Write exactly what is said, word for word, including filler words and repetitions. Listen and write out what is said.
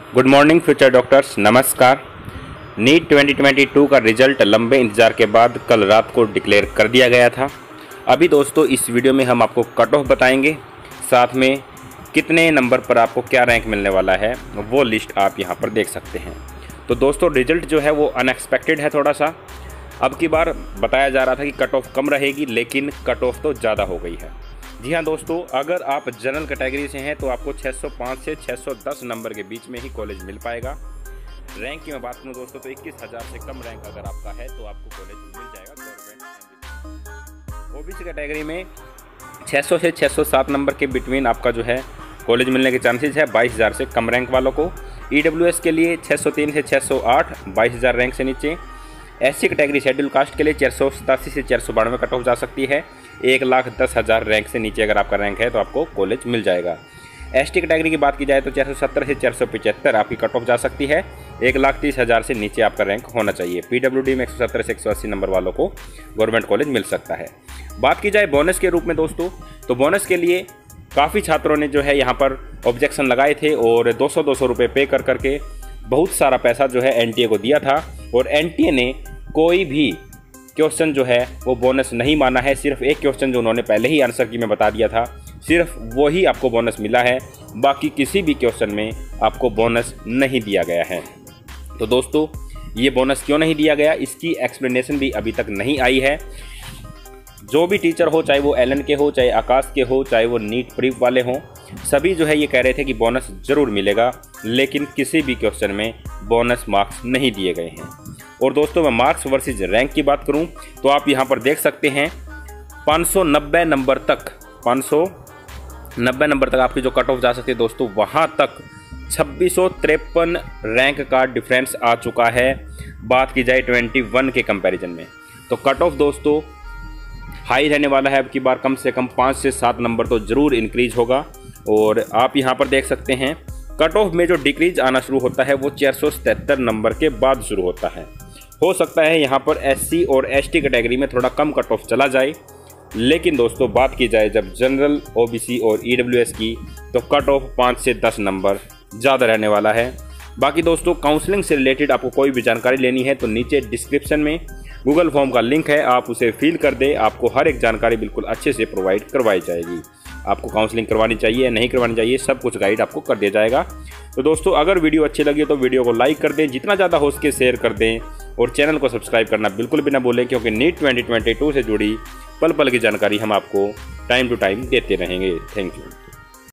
Good morning future doctors, नमस्कार। NEET twenty twenty two का result लंबे इंतजार के बाद कल रात को डिक्लेयर कर दिया गया था। अभी दोस्तों इस वीडियो में हम आपको कट ऑफ बताएंगे, साथ में कितने नंबर पर आपको क्या रैंक मिलने वाला है वो लिस्ट आप यहां पर देख सकते हैं। तो दोस्तों रिजल्ट जो है वो अनएक्सपेक्टेड है थोड़ा सा। अब की बार बताया जा रहा था कि कट ऑफ कम रहेगी, लेकिन कट ऑफ तो ज़्यादा हो गई है। जी हाँ दोस्तों, अगर आप जनरल कैटेगरी से हैं तो आपको छह सौ पाँच से छह सौ दस नंबर के बीच में ही कॉलेज मिल पाएगा। रैंक की मैं बात करूँ दोस्तों तो इक्कीस हज़ार से कम रैंक अगर आपका है तो आपको कॉलेज मिल जाएगा गवर्नमेंट। ओबीसी कैटेगरी में छह सौ से छह सौ सात नंबर के बिटवीन आपका जो है कॉलेज मिलने के चांसेस है बाईस हज़ार से कम रैंक वालों को। ईडब्ल्यूएस के लिए छह सौ तीन से छह सौ आठ बाईस हज़ार रैंक से नीचे। एससी कैटेगरी शेड्यूल कास्ट के लिए चार सौ सतासी से चार सौ बानवे कट ऑफ जा सकती है। एक लाख दस हज़ार रैंक से नीचे अगर आपका रैंक है तो आपको कॉलेज मिल जाएगा। एसटी कैटेगरी की बात की जाए तो चार सौ सत्तर से चार सौ पचहत्तर आपकी कट ऑफ जा सकती है। एक लाख तीस हज़ार से नीचे आपका रैंक होना चाहिए। पीडब्ल्यूडी में एक सौ सत्तर से एक सौ अस्सी नंबर वालों को गवर्नमेंट कॉलेज मिल सकता है। बात की जाए बोनस के रूप में दोस्तों, तो बोनस के लिए काफ़ी छात्रों ने जो है यहाँ पर ऑब्जेक्शन लगाए थे और दो सौ दो सौ रुपये पे कर करके बहुत सारा पैसा जो है एनटीए को दिया था, और एनटीए ने कोई भी क्वेश्चन जो है वो बोनस नहीं माना है। सिर्फ एक क्वेश्चन जो उन्होंने पहले ही आंसर की मैं बता दिया था, सिर्फ वो ही आपको बोनस मिला है। बाकी किसी भी क्वेश्चन में आपको बोनस नहीं दिया गया है। तो दोस्तों ये बोनस क्यों नहीं दिया गया, इसकी एक्सप्लेनेशन भी अभी तक नहीं आई है। जो भी टीचर हो, चाहे वो एलन के हो, चाहे आकाश के हो, चाहे वो नीट प्रीप वाले हों, सभी जो है ये कह रहे थे कि बोनस ज़रूर मिलेगा, लेकिन किसी भी क्वेश्चन में बोनस मार्क्स नहीं दिए गए हैं। और दोस्तों मैं मार्क्स वर्सेस रैंक की बात करूं तो आप यहां पर देख सकते हैं पाँच सौ नब्बे नंबर तक पाँच सौ नब्बे नंबर तक आपकी जो कट ऑफ जा सकती है दोस्तों, वहां तक छब्बीस सौ तिरपन रैंक का डिफरेंस आ चुका है। बात की जाए इक्कीस के कंपैरिजन में तो कट ऑफ दोस्तों हाई रहने वाला है। अब की बार कम से कम पाँच से सात नंबर तो ज़रूर इंक्रीज होगा। और आप यहाँ पर देख सकते हैं कट ऑफ में जो डिक्रीज आना शुरू होता है वो चार सौ सतहत्तर नंबर के बाद शुरू होता है। हो सकता है यहाँ पर एससी और एसटी कैटेगरी में थोड़ा कम कट ऑफ चला जाए, लेकिन दोस्तों बात की जाए जब जनरल, ओबीसी और ईडब्ल्यूएस की तो कट ऑफ पाँच से दस नंबर ज़्यादा रहने वाला है। बाकी दोस्तों काउंसलिंग से रिलेटेड आपको कोई भी जानकारी लेनी है तो नीचे डिस्क्रिप्शन में गूगल फॉर्म का लिंक है, आप उसे फिल कर दें। आपको हर एक जानकारी बिल्कुल अच्छे से प्रोवाइड करवाई जाएगी। आपको काउंसलिंग करवानी चाहिए नहीं करवानी चाहिए, सब कुछ गाइड आपको कर दिया जाएगा। तो दोस्तों अगर वीडियो अच्छी लगी तो वीडियो को लाइक कर दें, जितना ज़्यादा हो सके शेयर कर दें, और चैनल को सब्सक्राइब करना बिल्कुल भी ना भूलें, क्योंकि नीट ट्वेंटी ट्वेंटी टू से जुड़ी पल पल की जानकारी हम आपको टाइम टू टाइम देते रहेंगे। Thank you.